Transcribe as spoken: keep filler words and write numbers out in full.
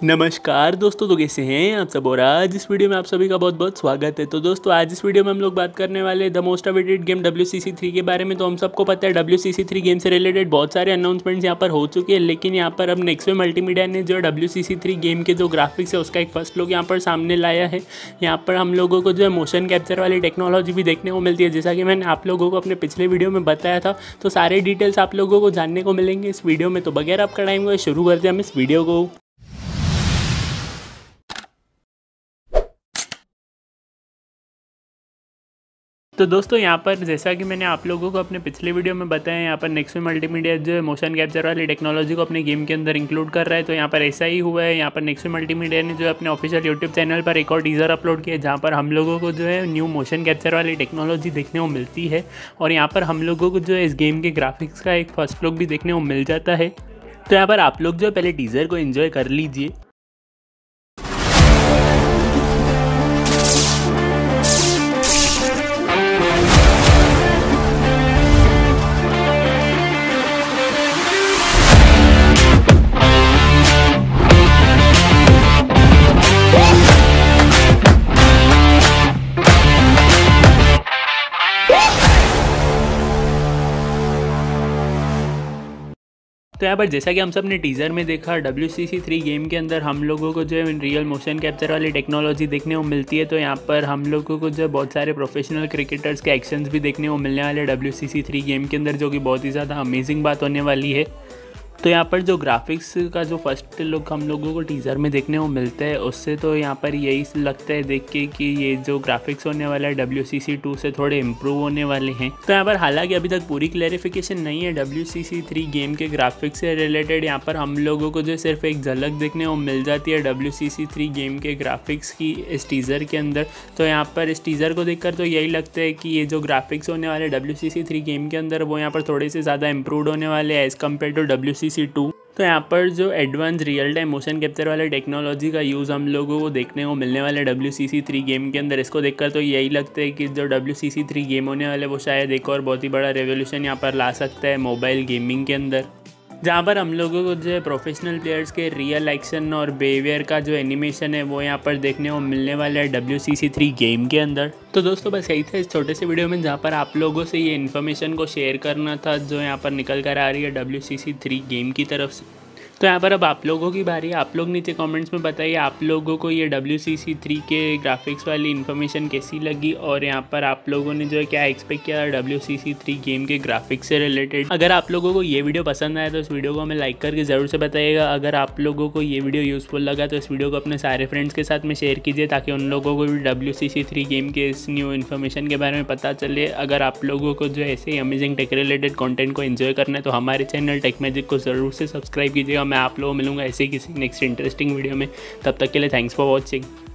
नमस्कार दोस्तों, तो कैसे हैं आप सब। और आज इस वीडियो में आप सभी का बहुत बहुत स्वागत है। तो दोस्तों आज इस वीडियो में हम लोग बात करने वाले the most awaited game W C C three के बारे में। तो हम सबको पता है डब्ल्यू सी सी थ्री गेम से रिलेटेड बहुत सारे अनाउंसमेंट्स यहाँ पर हो चुके हैं, लेकिन यहाँ पर अब नेक्सवे मल्टीमीडिया ने जो डब्ल्यू सी सी थ्री गेम के जो ग्राफिक्स है उसका एक फर्स्ट लुक यहाँ पर सामने लाया है। यहाँ पर हम लोगों को जो है मोशन कैप्चर वाली टेक्नोलॉजी भी देखने को मिलती है, जैसा कि मैंने आप लोगों को अपने पिछले वीडियो में बताया था। तो सारे डिटेल्स आप लोगों को जानने को मिलेंगे इस वीडियो में। तो बगैर आपका टाइम को शुरू करते हैं हम इस वीडियो को। तो दोस्तों यहाँ पर जैसा कि मैंने आप लोगों को अपने पिछले वीडियो में बताया, यहाँ पर नेक्सवे मल्टीमीडिया जो है मोशन कैप्चर वाली टेक्नोलॉजी को अपने गेम के अंदर इंक्लूड कर रहा है। तो यहाँ पर ऐसा ही हुआ है। यहाँ पर नेक्सवे मल्टीमीडिया ने जो है अपने ऑफिशियल यूट्यूब चैनल पर एक और टीजर अपलोड किया, जहाँ पर हम लोगों को जो है न्यू मोशन कैप्चर वाली टेक्नोलॉजी देखने को मिलती है। और यहाँ पर हम लोगों को जो है इस गेम के ग्राफिक्स का एक फर्स्ट लुक भी देखने को मिल जाता है। तो यहाँ पर आप लोग जो है पहले टीजर को एंजॉय कर लीजिए। तो यहाँ पर जैसा कि हम सब ने टीज़र में देखा, डब्ल्यू सी सी थ्री गेम के अंदर हम लोगों को जो है रियल मोशन कैप्चर वाली टेक्नोलॉजी देखने को मिलती है। तो यहाँ पर हम लोगों को जो है बहुत सारे प्रोफेशनल क्रिकेटर्स के एक्शंस भी देखने को मिलने वाले डब्ल्यू सी सी थ्री गेम के अंदर, जो कि बहुत ही ज़्यादा अमेजिंग बात होने वाली है। तो यहाँ पर जो ग्राफिक्स का जो फर्स्ट लुक हम लोगों को टीज़र में देखने को मिलता है, उससे तो यहाँ पर यही लगता है देख के कि ये जो ग्राफिक्स होने वाला है डब्ल्यू सी सी टू से थोड़े इम्प्रूव होने वाले हैं। तो यहाँ पर हालांकि अभी तक पूरी क्लैरिफिकेशन नहीं है डब्ल्यू सी सी थ्री गेम के ग्राफिक्स से रिलेटेड। यहाँ पर हम लोगों को जो सिर्फ एक झलक देखने को मिल जाती है डब्ल्यू सी सी थ्री गेम के ग्राफिक्स की इस टीज़र के अंदर। तो यहाँ पर इस टीज़र को देखकर तो यही लगता है कि ये जो ग्राफिक्स होने वाले डब्ल्यू सी सी थ्री गेम के अंदर वो यहाँ पर थोड़े से ज़्यादा इम्प्रूवड होने वाले हैं as compared to W C C two. तो यहाँ पर जो advance real time motion capture वाले टेक्नोलॉजी का यूज़ हम लोगों को देखने को मिलने वाला है डब्ल्यू सी सी थ्री गेम के अंदर, इसको देखकर तो यही लगता है कि जो डब्ल्यू सी सी थ्री गेम होने वाले वो शायद एक और बहुत ही बड़ा रेवोल्यूशन यहाँ पर ला सकता है मोबाइल गेमिंग के अंदर, जहाँ पर हम लोगों को जो है प्रोफेशनल प्लेयर्स के रियल एक्शन और बिहेवियर का जो एनिमेशन है वो यहाँ पर देखने को मिलने वाला है डब्ल्यू सी सी थ्री गेम के अंदर। तो दोस्तों बस यही था इस छोटे से वीडियो में, जहाँ पर आप लोगों से ये इन्फॉर्मेशन को शेयर करना था जो यहाँ पर निकल कर आ रही है डब्ल्यू सी सी थ्री गेम की तरफ से। तो यहाँ पर अब आप लोगों की बारी है। आप लोग नीचे कमेंट्स में बताइए आप लोगों को ये डब्ल्यू सी सी थ्री के ग्राफिक्स वाली इन्फॉर्मेशन कैसी लगी, और यहाँ पर आप लोगों ने जो है क्या एक्सपेक्ट किया डब्ल्यू सी सी थ्री गेम के ग्राफिक्स से रिलेटेड। अगर आप लोगों को ये वीडियो पसंद आया तो इस वीडियो को हमें लाइक करके ज़रूर से बताइएगा। अगर आप लोगों को ये वीडियो यूज़फुल लगा तो इस वीडियो को अपने सारे फ्रेंड्स के साथ में शेयर कीजिए, ताकि उन लोगों को भी डब्ल्यू सी सी थ्री गेम के इस न्यू इन्फॉर्मेशन के बारे में पता चले। अगर आप लोगों को जो ऐसे ही अमेजिंग टेक रिलेटेड कॉन्टेंट को एंजॉय करना है तो हमारे चैनल टेक मैजिक को ज़रूर से सब्सक्राइब कीजिएगा। मैं आप लोगों को मिलूंगा ऐसे किसी नेक्स्ट इंटरेस्टिंग वीडियो में। तब तक के लिए थैंक्स फॉर वॉचिंग।